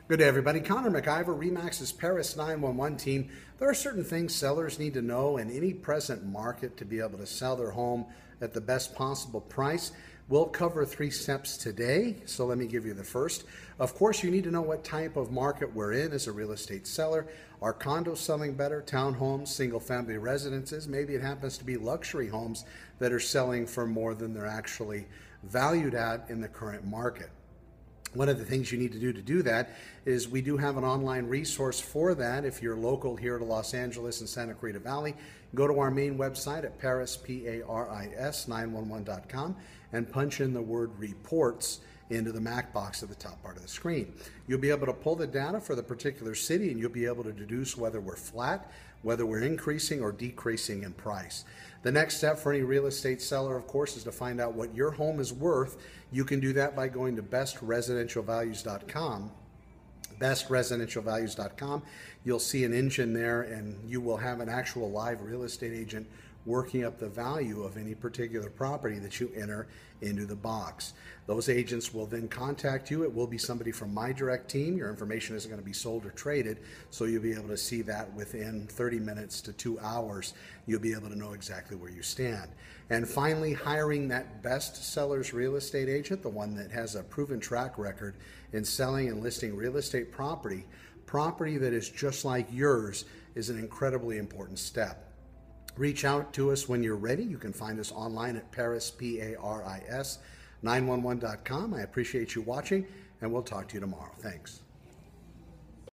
Good day, everybody. Connor McIver, RE/MAX's Paris 911 team. There are certain things sellers need to know in any present market to be able to sell their home at the best possible price. We'll cover 3 steps today, so let me give you the first. Of course, you need to know what type of market we're in as a real estate seller. Are condos selling better, townhomes, single-family residences? Maybe it happens to be luxury homes that are selling for more than they're actually valued at in the current market. One of the things you need to do that is we do have an online resource for that. If you're local here to Los Angeles and Santa Clarita Valley, go to our main website at Paris, Paris 911.com and punch in the word reports into the Mac box at the top part of the screen. You'll be able to pull the data for the particular city and you'll be able to deduce whether we're flat, whether we're increasing or decreasing in price. The next step for any real estate seller, of course, is to find out what your home is worth. You can do that by going to bestresidentialvalues.com. bestresidentialvalues.com. You'll see an engine there and you will have an actual live real estate agent working up the value of any particular property that you enter into the box. Those agents will then contact you. It will be somebody from my direct team. Your information isn't going to be sold or traded, so you'll be able to see that within 30 minutes to 2 hours. You'll be able to know exactly where you stand. And finally, hiring that best seller's real estate agent, the one that has a proven track record in selling and listing real estate property that is just like yours, is an incredibly important step. Reach out to us when you're ready. You can find us online at Paris, Paris 911.com. I appreciate you watching, and we'll talk to you tomorrow. Thanks.